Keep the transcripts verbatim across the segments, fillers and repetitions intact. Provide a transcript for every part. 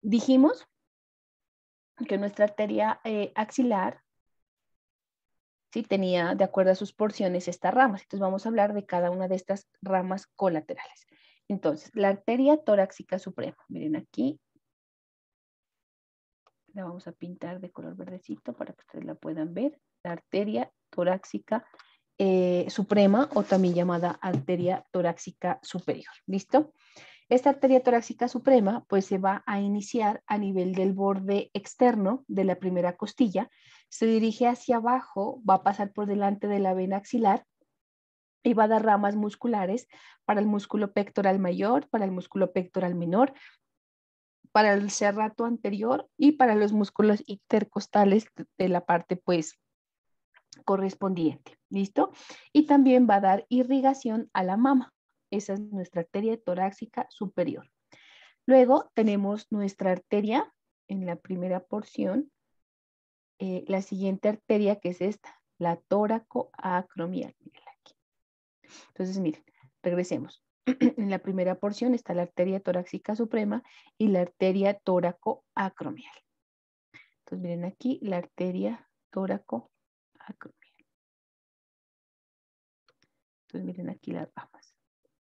dijimos que nuestra arteria eh, axilar, ¿sí?, tenía, de acuerdo a sus porciones, estas ramas. Entonces vamos a hablar de cada una de estas ramas colaterales. Entonces, la arteria torácica suprema, miren aquí, la vamos a pintar de color verdecito para que ustedes la puedan ver. La arteria torácica eh, suprema, o también llamada arteria torácica superior. ¿Listo? Esta arteria torácica suprema pues se va a iniciar a nivel del borde externo de la primera costilla, se dirige hacia abajo, va a pasar por delante de la vena axilar y va a dar ramas musculares para el músculo pectoral mayor, para el músculo pectoral menor, para el serrato anterior y para los músculos intercostales de la parte pues correspondiente. ¿Listo? Y también va a dar irrigación a la mama. Esa es nuestra arteria torácica superior. Luego tenemos nuestra arteria en la primera porción, eh, la siguiente arteria que es esta, la tóraco-acromial. Aquí. Entonces, miren, regresemos. En la primera porción está la arteria torácica suprema y la arteria tóraco-acromial. Entonces, miren aquí la arteria tóraco-acromial. Entonces, miren aquí las ramas.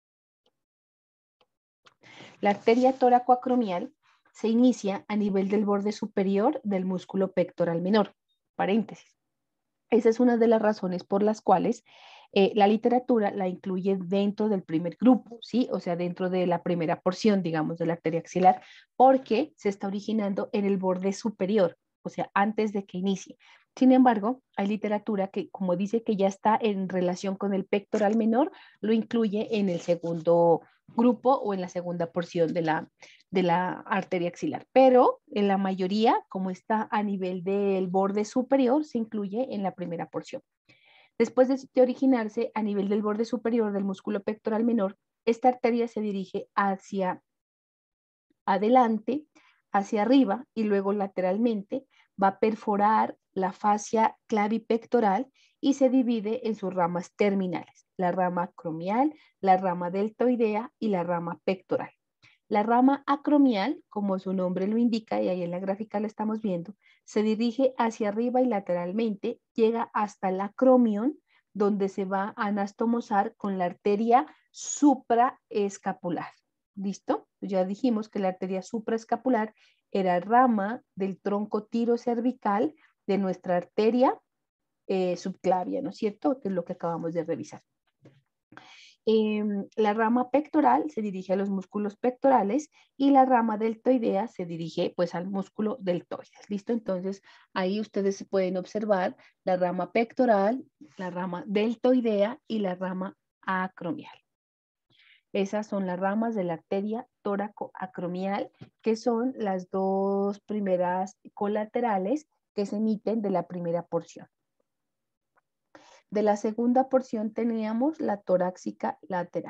La arteria tóraco-acromial se inicia a nivel del borde superior del músculo pectoral menor. Paréntesis. Esa es una de las razones por las cuales eh, la literatura la incluye dentro del primer grupo, ¿sí? O sea, dentro de la primera porción, digamos, de la arteria axilar, porque se está originando en el borde superior, o sea, antes de que inicie. Sin embargo, hay literatura que, como dice que ya está en relación con el pectoral menor, lo incluye en el segundo grupo o en la segunda porción de la, de la arteria axilar. Pero en la mayoría, como está a nivel del borde superior, se incluye en la primera porción. Después de, de originarse a nivel del borde superior del músculo pectoral menor, esta arteria se dirige hacia adelante, hacia arriba y luego lateralmente va a perforar la fascia clavipectoral y se divide en sus ramas terminales, la rama acromial, la rama deltoidea y la rama pectoral. La rama acromial, como su nombre lo indica, y ahí en la gráfica lo estamos viendo, se dirige hacia arriba y lateralmente, llega hasta el acromion, donde se va a anastomosar con la arteria supraescapular. ¿Listo? Ya dijimos que la arteria supraescapular era rama del tronco tirocervical de nuestra arteria eh, subclavia, ¿no es cierto? Que es lo que acabamos de revisar. Eh, la rama pectoral se dirige a los músculos pectorales y la rama deltoidea se dirige pues al músculo deltoides. ¿Listo? Entonces ahí ustedes pueden observar la rama pectoral, la rama deltoidea y la rama acromial. Esas son las ramas de la arteria tóraco-acromial, que son las dos primeras colaterales que se emiten de la primera porción. De la segunda porción teníamos la torácica lateral.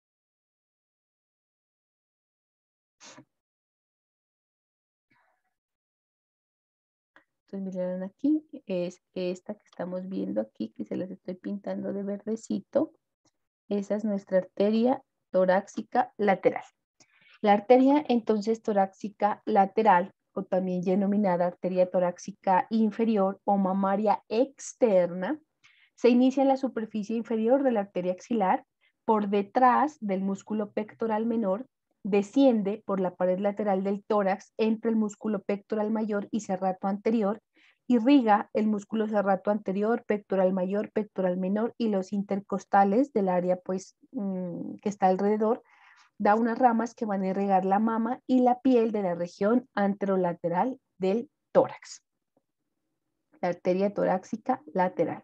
Entonces miren aquí, es esta que estamos viendo aquí, que se las estoy pintando de verdecito. Esa es nuestra arteria torácica lateral. La arteria entonces torácica lateral, o también denominada arteria torácica inferior o mamaria externa, se inicia en la superficie inferior de la arteria axilar, por detrás del músculo pectoral menor, desciende por la pared lateral del tórax entre el músculo pectoral mayor y serrato anterior, irriga el músculo serrato anterior, pectoral mayor, pectoral menor y los intercostales del área pues, mmm, que está alrededor, da unas ramas que van a irrigar la mama y la piel de la región anterolateral del tórax. La arteria torácica lateral.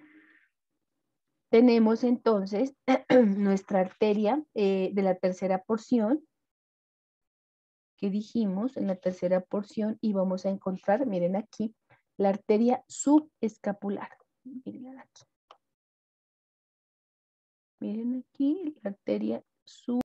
Tenemos entonces nuestra arteria eh, de la tercera porción, que dijimos en la tercera porción, y vamos a encontrar, miren aquí, la arteria subescapular. Miren aquí. Miren aquí, la arteria subescapular.